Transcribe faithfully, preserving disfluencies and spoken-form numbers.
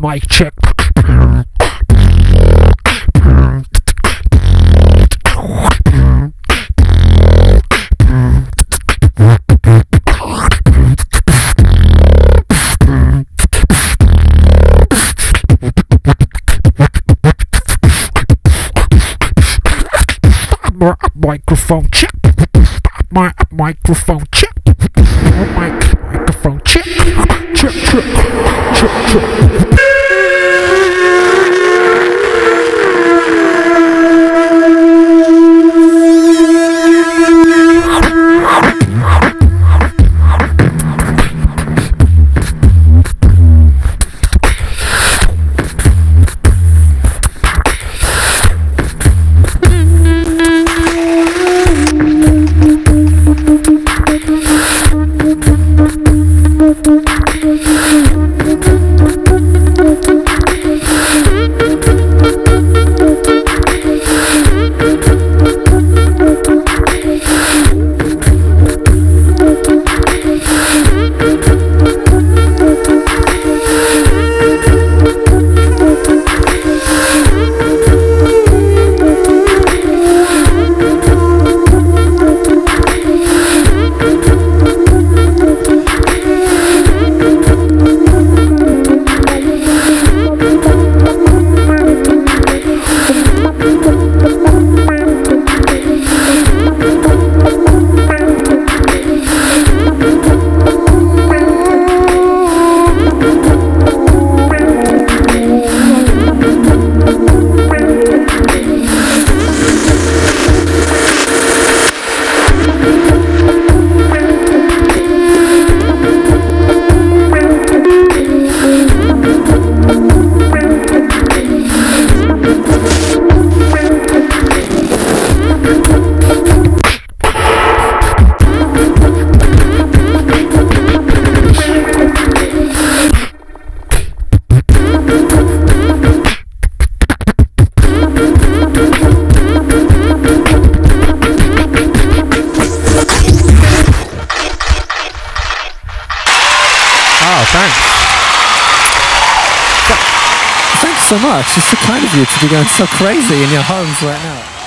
mic check. Microphone check. My microphone check. Mic microphone check. Check check check check. Thanks so much. It's so kind of you to be going so crazy in your homes right now.